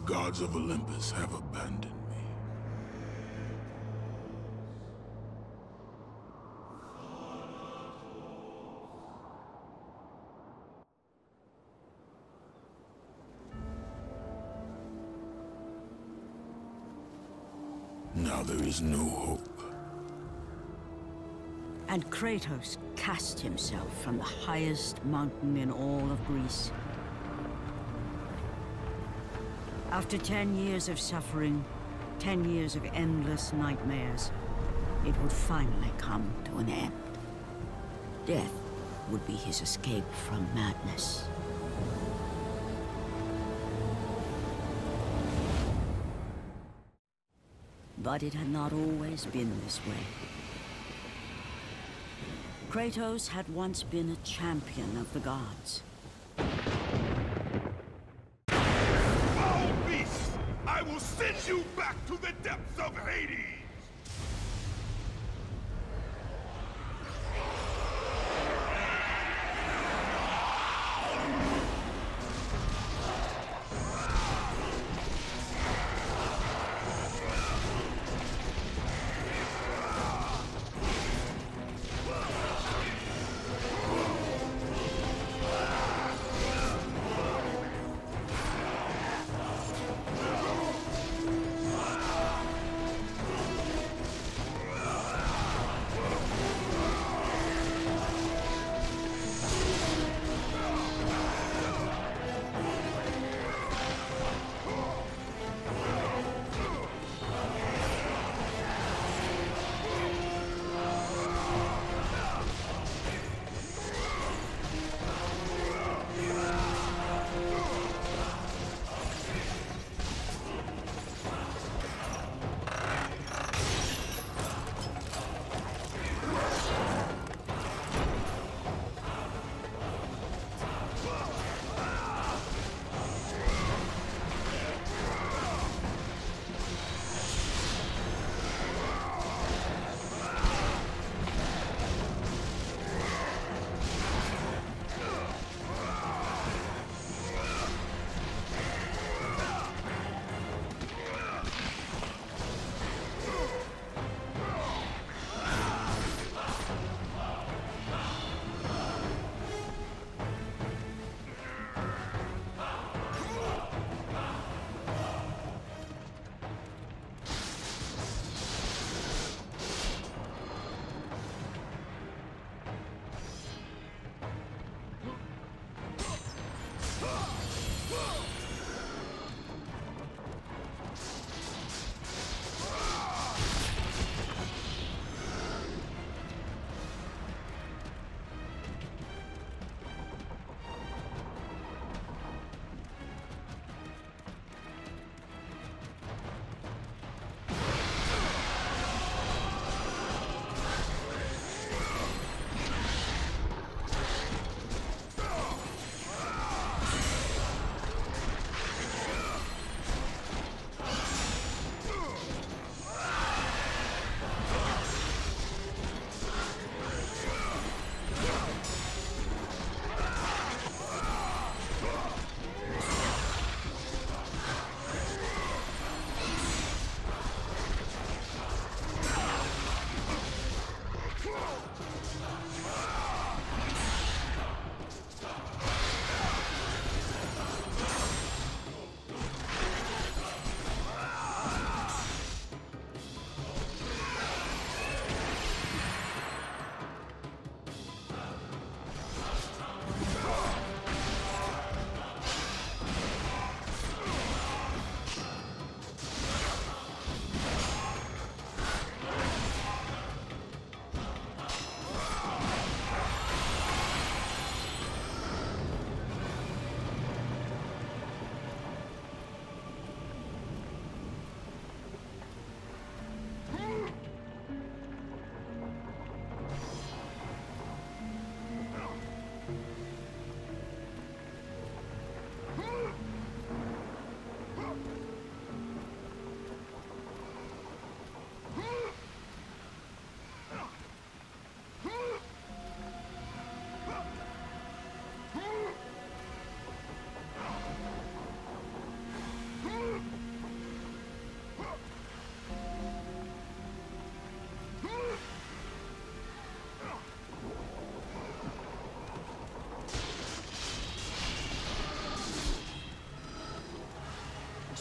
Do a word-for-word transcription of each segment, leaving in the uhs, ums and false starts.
gods of Olympus have abandoned me. Now there is no hope. And Kratos cast himself from the highest mountain in all of Greece. After ten years of suffering, ten years of endless nightmares, it would finally come to an end. Death would be his escape from madness. But it had not always been this way. Kratos had once been a champion of the gods. Foul beast! I will send you back to the depths of Hades!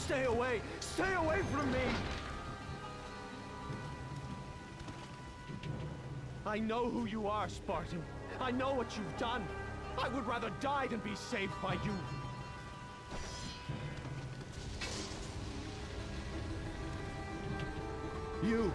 Stay away! Stay away from me! I know who you are, Spartan. I know what you've done. I would rather die than be saved by you. You!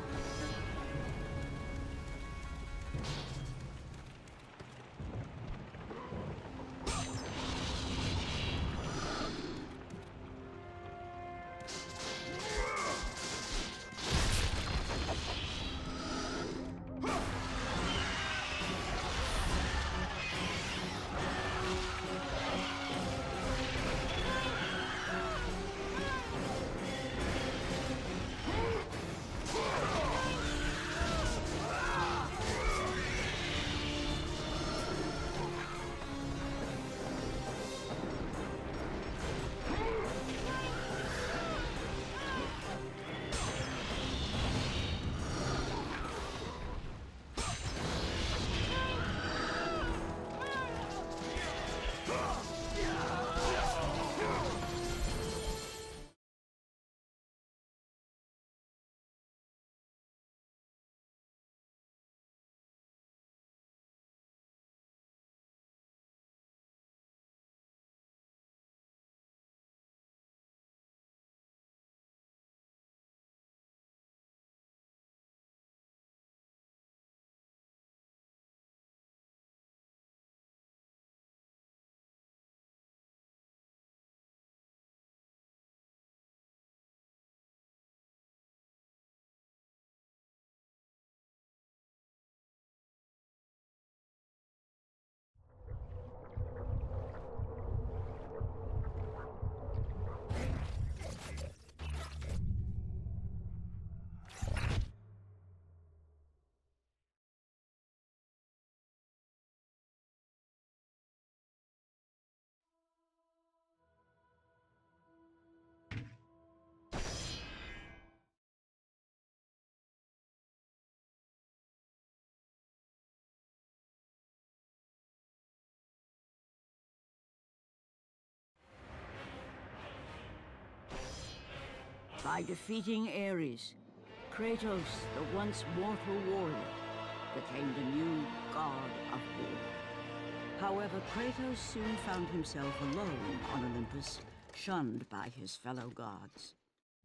By defeating Ares, Kratos, the once mortal warrior, became the new god of war. However, Kratos soon found himself alone on Olympus, shunned by his fellow gods.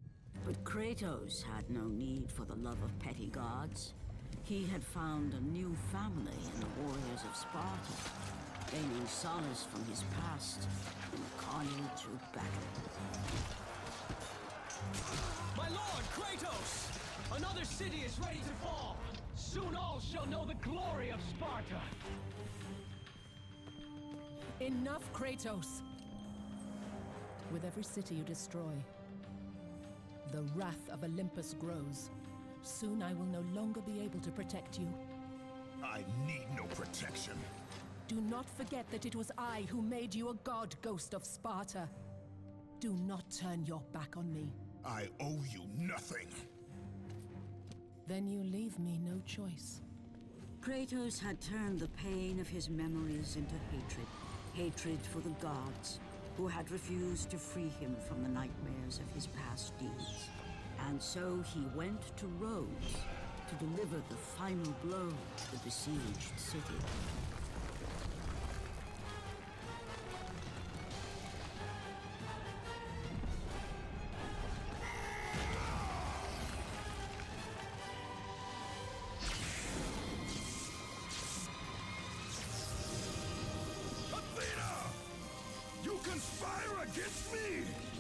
But Kratos had no need for the love of petty gods. He had found a new family in the warriors of Sparta, gaining solace from his past in the carnage of battle. My lord, Kratos! Another city is ready to fall! Soon all shall know the glory of Sparta! Enough, Kratos! With every city you destroy, the wrath of Olympus grows. Soon I will no longer be able to protect you. I need no protection. Do not forget that it was I who made you a god, Ghost of Sparta. Do not turn your back on me. I owe you nothing. Then you leave me no choice. Kratos had turned the pain of his memories into hatred. Hatred for the gods, who had refused to free him from the nightmares of his past deeds. And so he went to Rhodes to deliver the final blow to the besieged city. You conspire against me!